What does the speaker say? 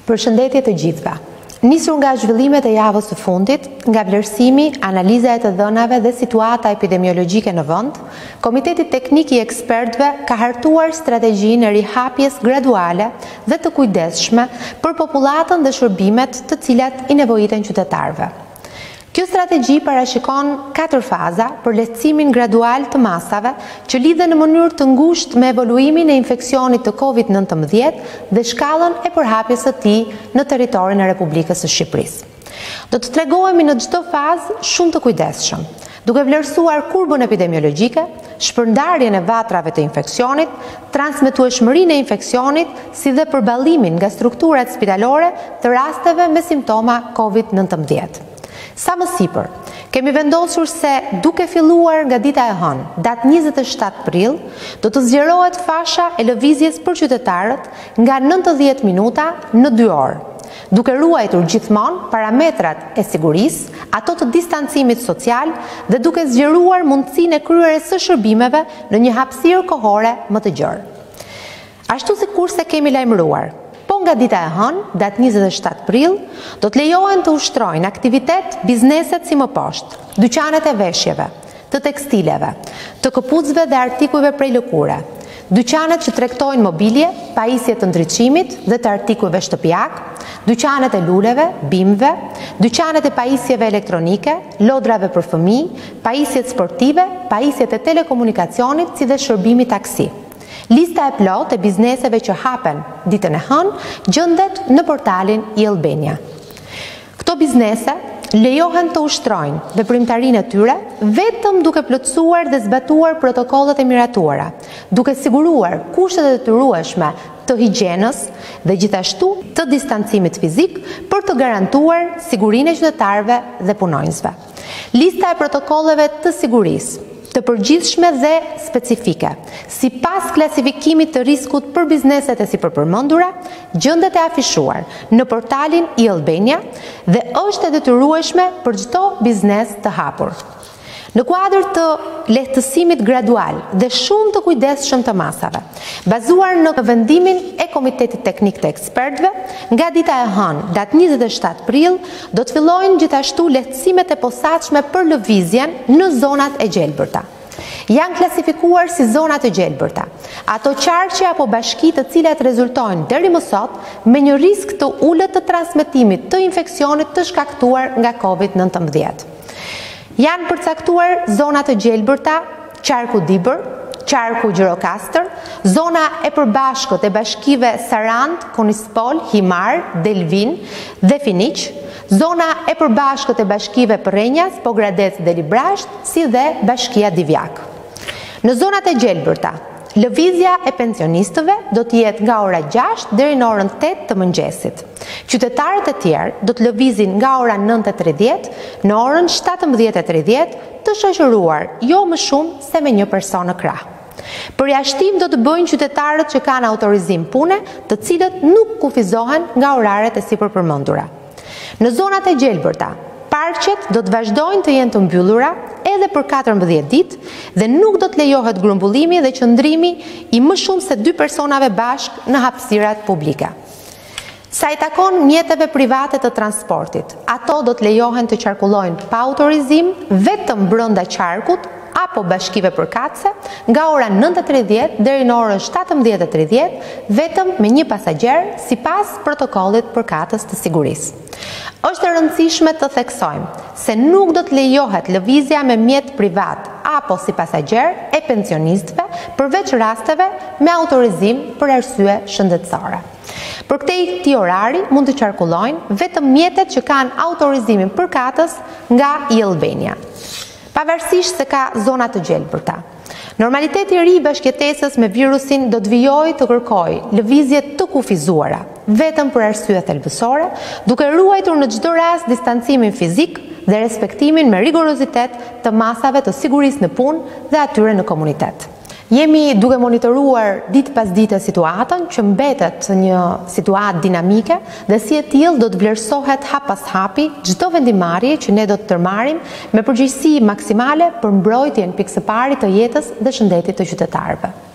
Përshëndetje të gjithëve. Nisur nga zhvillimet e javës së fundit, nga vlerësimi, analiza e të dhënave dhe situata epidemiologjike në vend, Komiteti Teknik i Ekspertëve ka hartuar strategjinë e rihapjes graduale dhe të kujdesshme për popullatën dhe shërbimet të cilat i nevojiten qytetarëve. Kjo strategji parashikon 4 faza për lehtësimin gradual të masave që lidhen në mënyrë të ngushtë me evoluimin e infeksionit të COVID-19 dhe shkallën e përhapjes së tij në territorin e Republikës së Shqipërisë. Do të tregohemi në çdo fazë shumë të kujdesshëm, duke vlerësuar kurbën epidemiologjike, shpërndarjen e vatrave të infeksionit, transmetueshmërinë e infeksionit, si dhe përballimin nga strukturat spitalore të rasteve me simptoma COVID-19. Sa më sipër, kemi vendosur se duke filluar nga dita e hënë, datë 27 prill, do të zgjerohet fasha e lëvizjes për qytetarët nga 90 minuta në 2 orë, duke ruajtur gjithmonë parametrat e sigurisë, ato të distancimit social dhe duke zgjeruar mundësinë e kryerjes së shërbimeve në një hapësirë kohore më të gjerë. Ashtu sikurse kemi lajmëruar, po nga dita e hënë, datë 27 prill, do të lejohen të ushtrojnë aktivitet bizneset si më poshtë, dyqanet e veshjeve, të tekstileve, të këpucëve dhe artikujve prej lëkure, dyqanet që tregtojnë mobilje, pajisje të ndriçimit dhe të artikujve shtëpiak, dyqanet e luleve, bimëve, dyqanet e pajisjeve elektronike, lodrave për fëmijë, pajisjet sportive, pajisjet e telekomunikacionit si dhe shërbimi taksi. Lista e plot e bizneseve që hapen ditën e hënë gjendet në portalin i Albania. Këto biznese lejohen të ushtrojnë veprimtarinë e tyre vetëm duke plotësuar dhe zbatuar protokollet e miratuara, duke siguruar kushtet e detyrueshme të higjienës dhe gjithashtu të distancimit fizik për të garantuar sigurinë e qytetarëve dhe punonjësve. Lista e protokolleve të sigurisë të përgjithshme dhe specifike, sipas klasifikimit të riskut për bizneset e sipërpërmendura, gjendet e afishuar në portalin i Albania dhe është e detyrueshme për çdo biznes të hapur. Në kuadër të lehtësimit gradual dhe shumë të kujdesshëm të masave, bazuar në vendimin e Komitetit Teknik të Ekspertëve, nga dita e hënë, datë 27 prill, do të fillojnë gjithashtu lehtësimet e posaçme për lëvizjen në zonat e gjelbërta. Janë klasifikuar si zonat e gjelbërta ato qarqe apo bashki të cilat rezultojnë deri më sot me një risk të ulët të transmetimit të infeksionit të shkaktuar nga COVID-19. Janë përcaktuar zonat e gjelbërta, qarku Dibër, qarku Gjirokastër, zona e përbashkët e bashkive Sarand, Konispol, Himar, Delvin dhe Finiq, zona e përbashkët e bashkive Përrenjas, Pogradec dhe Librasht, si dhe bashkia Divjak. Në zonat e gjelbërta, lëvizja e pensionistëve do të jetë nga ora 6 deri në orën 8 të mëngjesit. Qytetarët e tjerë do të lëvizin nga ora 9:30 në orën 17:30 të shoqëruar jo më shumë se me një person në krah. Përjashtim do të bëjnë qytetarët që kanë autorizim pune, të cilët nuk kufizohen nga oraret e sipërpërmendura. Në zonat e gjelbërta, parqet do të vazhdojnë të jenë të mbyllura edhe për 14 ditë dhe nuk do të lejohet grumbullimi dhe qëndrimi i më shumë se 2 personave bashk në hapësirat publike. Sa i takon mjeteve private të transportit, ato do të lejohen të qarkullojnë pa autorizim vetëm brenda qarkut apo bashkive përkatëse nga ora 9:30 deri në orën 17:30 vetëm me një pasagjer sipas protokollit përkatës të sigurisë. Është e rëndësishme të theksojmë se nuk do të lejohet lëvizja me mjet privat apo si pasagjer e pensionistëve përveç rasteve me autorizim për arsye shëndetësore. Për këtij orari mund të qarkullojnë vetëm mjetet që kanë autorizimin përkatës nga i Albania, pavarësisht se ka zona të gjelbërta. Normaliteti i ri i bashkëjetesës me virusin do të vijojë të kërkojë lëvizje të kufizuara, vetëm për arsye thelbësore, duke ruajtur në çdo rast distancimin fizik dhe respektimin me rigorozitet të masave të sigurisë në punë dhe atyre në komunitet. Jemi duke monitoruar ditë pas dite situatën që mbetet një situatë dinamike dhe si e tillë do të vlerësohet hap pas hapi çdo vendimarrje që ne do të tërmarrim me përgjegjësi maksimale për mbrojtjen pikë së pari të jetës dhe shëndetit të qytetarëve.